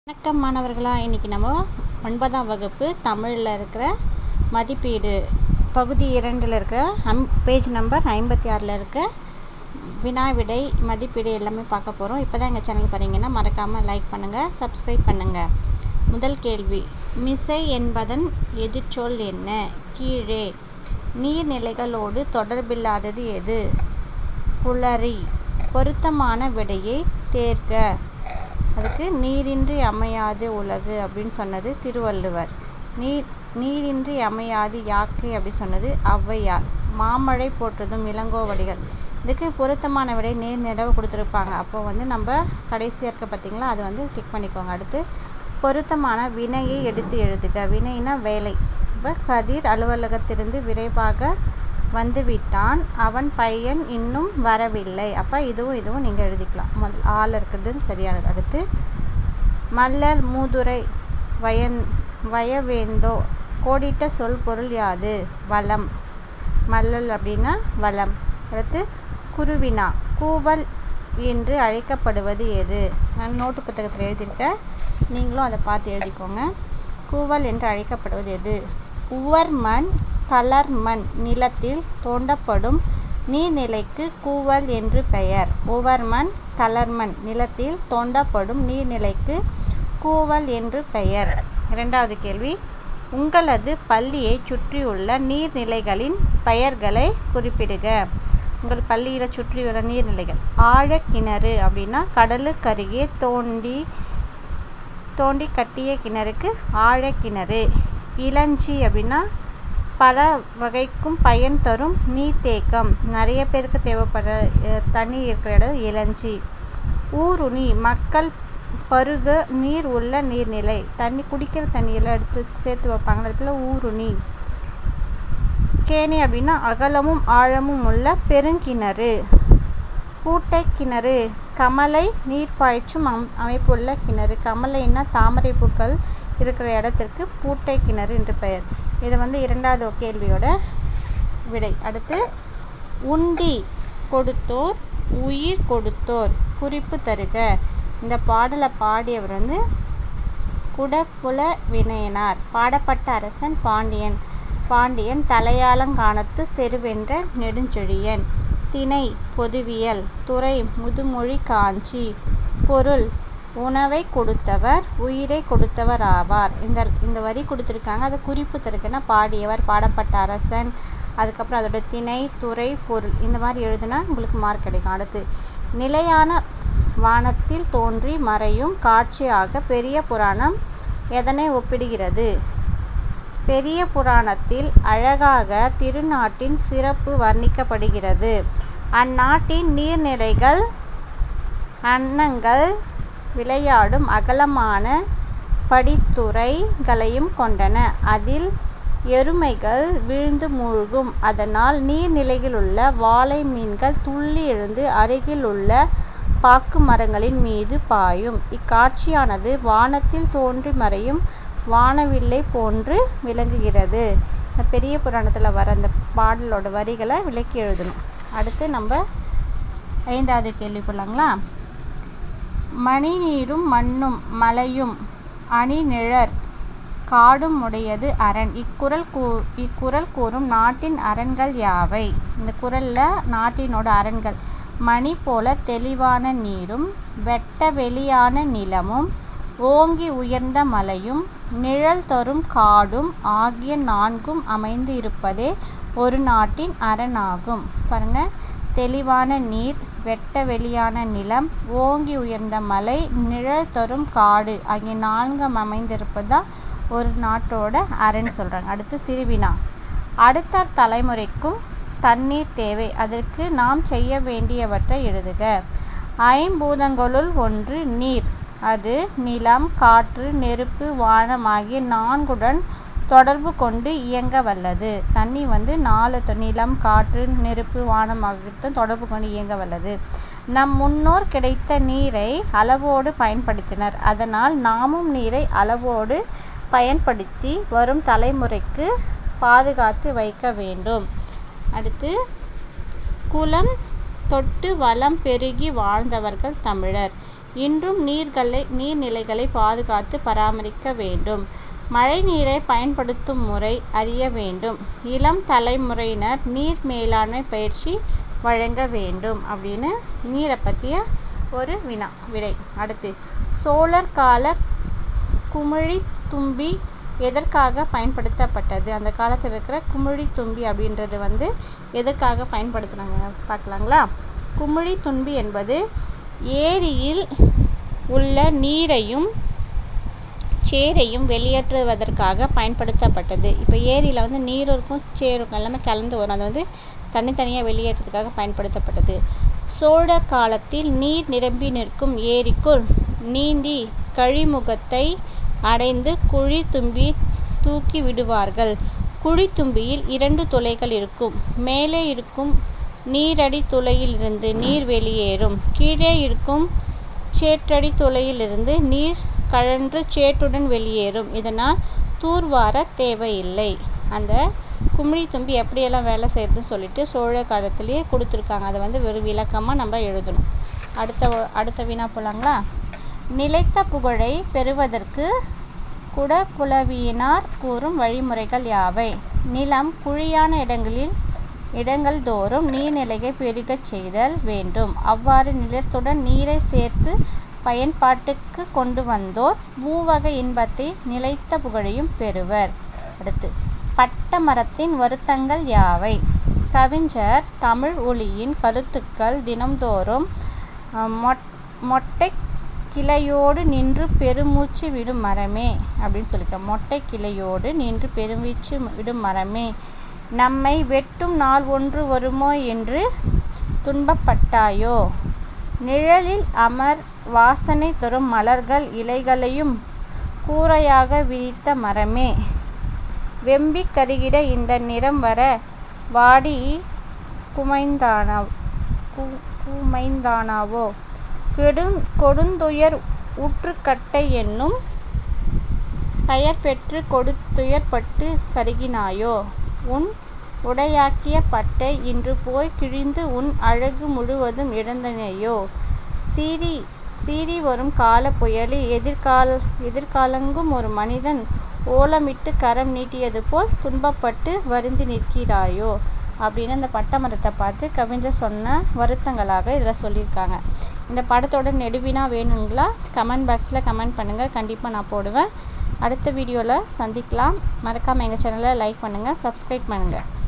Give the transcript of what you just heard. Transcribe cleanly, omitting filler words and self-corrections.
வணக்கம் மாணவர்களா, இன்னைக்கு நம்ம 9ஆம் வகுப்பு தமிழில் இருக்கிற மதிப்பீடு பகுதி 2ல் இருக்கிற பேஜ் நம்பர் 56ல் இருக்க வினா விடை மதிப்பீடு எல்லாமே பார்க்க போகிறோம். இப்போ தான் எங்கள் சேனல் பாருங்கன்னா மறக்காமல் லைக் பண்ணுங்கள், சப்ஸ்கிரைப் பண்ணுங்கள். முதல் கேள்வி, மிசை என்பதன் எதிர்ச்சொல் என்ன? கீழே நீர்நிலைகளோடு தொடர்பில்லாதது எது? புலரி. பொருத்தமான விடையை தேர்க. அதுக்கு நீரின்றி அமையாது உலகு அப்படின்னு சொன்னது திருவள்ளுவர். நீரின்றி அமையாது யாக்கை அப்படி சொன்னது ஔவையார். மாமழை போற்றதும் இளங்கோவடிகள். இதுக்கு பொருத்தமான விடை நேர்நிலவு கொடுத்துருப்பாங்க. அப்போ நம்ம கடைசியாக இருக்க பார்த்தீங்களா, அது கிளிக் பண்ணிக்கோங்க. அடுத்து பொருத்தமான வினையை எடுத்து எழுதுக. வினைனா வேலை. இப்போ கதிர் அலுவலகத்திலிருந்து விரைவாக வந்துவிட்டான், அவன் பையன் இன்னும் வரவில்லை. அப்போ இதுவும் நீங்கள் எழுதிக்கலாம். முதல் ஆள் இருக்கிறது சரியானது. அடுத்து மல்லல் மூதுரை வயவேந்தோ கோடிட்ட சொல் பொருள் யாது? வளம். மல்லல் அப்படின்னா வளம். அடுத்து குருவினா கூவல் என்று அழைக்கப்படுவது எது? நான் நோட்டு புத்தகத்தில் எழுதியிருக்கேன், நீங்களும் அதை பார்த்து எழுதிக்கோங்க. கூவல் என்று அழைக்கப்படுவது எது? உவர்மண் தளர்மண் நிலத்தில் தோண்டப்படும் நீர்நிலைக்கு கூவல் என்று பெயர். உவர்மண் தளர்மண் நிலத்தில் தோண்டப்படும் நீர்நிலைக்கு கூவல் என்று பெயர். இரண்டாவது கேள்வி, உங்களது பள்ளியை சுற்றியுள்ள நீர்நிலைகளின் பெயர்களை குறிப்பிடுக. உங்கள் பள்ளியில் சுற்றியுள்ள நீர்நிலைகள். ஆழக்கிணறு அப்படின்னா கடலுக்கருகே தோண்டி கட்டிய கிணறுக்கு ஆழக்கிணறு. இளஞ்சி அப்படின்னா பல வகைக்கும் பயன் தரும் நீர்த்தேக்கம். நிறைய பேருக்கு தேவைப்படுற தண்ணி இருக்கிற இடம் இளஞ்சி. ஊருணி மக்கள் பருக நீர் உள்ள நீர்நிலை. தண்ணி குடிக்கிற தண்ணியெல்லாம் எடுத்து சேர்த்து வைப்பாங்க, அதுக்குள்ள ஊருணி. கேணி அப்படின்னா அகலமும் ஆழமும் உள்ள பெருங்கிணறு. பூட்டை கிணறு கமலை நீர் பாய்ச்சும் அமைப்புள்ள கிணறு. கமலைன்னா தாமரை பூக்கள் இருக்கிற இடத்திற்கு பூட்டை கிணறு என்று பெயர். இது இரண்டாவது கேள்வியோட விடை. அடுத்து உண்டி கொடுத்தோர் உயிர் கொடுத்தோர் குறிப்பு தருக. இந்த பாடலை பாடியவர் குடப்புல வினயனார். பாடப்பட்ட அரசன் பாண்டியன் தலையாலங்கானத்து செருவென்ற நெடுஞ்செழியன். திணை பொதுவியல். துறை முதுமொழி காஞ்சி. பொருள் உணவை கொடுத்தவர் உயிரை கொடுத்தவர் ஆவார். இந்த வரி கொடுத்துருக்காங்க, அதை குறிப்பு தருக்குன்னா பாடியவர், பாடப்பட்ட அரசன், அதுக்கப்புறம் அதோட திணை, துறை, பொருள், இந்த மாதிரி எழுதுனா உங்களுக்கு மார்க் கிடைக்கும். அடுத்து நிலையான வானத்தில் தோன்றி மறையும் காட்சியாக பெரிய புராணம் எதனை ஒப்பிடுகிறது? பெரிய புராணத்தில் அழகாக திருநாட்டின் சிறப்பு வர்ணிக்கப்படுகிறது. அந்நாட்டின் நீர்நிலைகள் அன்னங்கள் விளையாடும் அகலமான படித்துறைகளையும் கொண்டன. அதில் எருமைகள் விழுந்து மூழ்கும். அதனால் நீர்நிலையிலுள்ள வாளை மீன்கள் துள்ளி எழுந்து அருகில் உள்ள பாக்கு மரங்களின் மீது பாயும். இக்காட்சியானது வானத்தில் தோன்றி மறையும் வானவில்லை போன்று விளங்குகிறது. இந்த பெரிய புராணத்தில் வர அந்த பாடலோட வரிகளை விளக்கி எழுதணும். அடுத்து நம்ம 5வது கேள்வி போடலாங்களா? மணி நீரும் மண்ணும் மலையும் அணிநிழற் காடும் உடையது அரண். இக்குறள் கூறும் நாட்டின் அரண்கள் யாவை? இந்த குறள்ல நாட்டினோட அரண்கள் மணி போல தெளிவான நீரும் வெட்ட வெளியான நிலமும் ஓங்கி உயர்ந்த மலையும் நிழல் தரும் காடும் ஆகிய 4ம் அமைந்து இருப்பதே ஒரு நாட்டின் அரணாகும். பாருங்க, தெளிவான நீர், வெட்ட வெளியான நிலம், ஓங்கி உயர்ந்த மலை, நிழல் தரும் காடு ஆகிய 4ம் அமைந்திருப்பதுதான் ஒரு நாட்டோட அரண் சொல்றாங்க. அடுத்து சிறுவினா. அடுத்த தலைமுறைக்கும் தண்ணீர் தேவை, அதற்கு நாம் செய்ய வேண்டியவற்றை எழுதுக. ஐம்பூதங்களுள் ஒன்று நீர். அது நிலம், காற்று, நெருப்பு, வானம் ஆகிய 4உடன் தொடர்பு கொண்டு இயங்க வல்லது. தண்ணி 4 நிலம், காற்று, நெருப்பு, வானம் ஆகிய தொடர்பு கொண்டு இயங்க வல்லது. நம் முன்னோர் கிடைத்த நீரை அளவோடு பயன்படுத்தினர். அதனால் நாமும் நீரை அளவோடு பயன்படுத்தி வரும் தலைமுறைக்கு பாதுகாத்து வைக்க வேண்டும். அடுத்து குலம் தொட்டு வளம் பெருகி வாழ்ந்தவர்கள் தமிழர். இன்றும் நீர்நிலைகளை பாதுகாத்து பராமரிக்க வேண்டும். மழை நீரை பயன்படுத்தும் முறை அறிய வேண்டும். இளம் தலைமுறையினர் நீர் மேலாண்மை பயிற்சி வழங்க வேண்டும் அப்படின்னு நீரை பற்றிய ஒரு விடை. அடுத்து, சோழர் கால குமிழி தும்பி எதற்காக பயன்படுத்தப்பட்டது? அந்த காலத்தில் இருக்கிற குமிழி தும்பி அப்படின்றது எதற்காக பயன்படுத்துனாங்க பார்க்கலாங்களா? குமிழி தும்பி என்பது ஏரியில் உள்ள நீரையும் சேரையும் வெளியேற்றுவதற்காக பயன்படுத்தப்பட்டது. இப்போ ஏரியில் நீர் இருக்கும், சேர் இருக்கும், எல்லாமே கலந்து வரும். அது தனித்தனியாக வெளியேற்றத்துக்காக பயன்படுத்தப்பட்டது. சோழ காலத்தில் நீர் நிரம்பி நிற்கும் ஏரிக்குள் நீந்தி கழிமுகத்தை அடைந்து குழி தும்பி தூக்கி விடுவார்கள். குழி தும்பியில் 2 துளைகள் இருக்கும். மேலே இருக்கும் நீரடி துளையிலிருந்து நீர் வெளியேறும். கீழே இருக்கும் சேற்றடி துளையிலிருந்து நீர் கழன்று சேற்றுடன் வெளியேறும். இதனால் தூர்வார தேவையில்லை. அந்த குமிழி தும்பி எப்படியெல்லாம் வேலை செய்யறதுன்னு சொல்லிட்டு சோழ காலத்திலேயே கொடுத்துருக்காங்க. அதை வெறும் விளக்கமாக நம்ம எழுதணும். அடுத்த வினா போலாங்களா? நிலைத்த புகழை பெறுவதற்கு குடப்புலவியினார் கூறும் வழிமுறைகள் யாவை? நிலம் குழியான இடங்கள் தோறும் நீர்நிலையை பெருகச் செய்தல் வேண்டும். அவ்வாறு நிலத்துடன் நீரை சேர்த்து பயன்பாட்டுக்கு கொண்டு வந்தோர் மூவகை இன்பத்தை நிலைத்த புகழையும் பெறுவர். அடுத்து, பட்ட மரத்தின் வருத்தங்கள் யாவை? கவிஞர் தமிழ் ஒலியின் கருத்துக்கள் தினம்தோறும் மொட்டை கிளையோடு நின்று பெருமூச்சு விடும் மரமே அப்படின்னு சொல்லியிருக்க. மொட்டை கிளையோடு நின்று பெருமூச்சு விடும் மரமே, நம்மை வெட்டும் நாள் ஒன்று வருமோ என்று துன்பப்பட்டாயோ? நிழலில் அமர் வாசனை தரும் மலர்கள் இலைகளையும் கூரையாக விரித்த மரமே, வெம்பி கருகிட இந்த நிறம் வர வாடி குமைந்தானாவோ? கொடுந்துயர் ஊற்றுக்கட்டை என்னும் பெயர் பெற்று கொடுத்துயர்பட்டு கருகினாயோ? உன் உடையாக்கிய பட்டை இன்று போய் கிழிந்து உன் அழகு முழுவதும் இழந்தனையோ? சீறி வரும் கால புயலில் எதிர்காலங்கும் ஒரு மனிதன் ஓலமிட்டு கரம் நீட்டியது போல் துன்பப்பட்டு வருந்தி நிற்கிறாயோ அப்படின்னு அந்த பட்ட மரத்தை பார்த்து கவிஞர் சொன்ன வருத்தங்களாக இதில் சொல்லியிருக்காங்க. இந்த படத்தோட நெடுவினா வேணுங்களா? கமெண்ட் பாக்ஸில் கமெண்ட் பண்ணுங்கள், கண்டிப்பாக நான் போடுவேன். அடுத்த வீடியோவில் சந்திக்கலாம். மறக்காமல் எங்கள் சேனலை லைக் பண்ணுங்கள், சப்ஸ்கிரைப் பண்ணுங்கள்.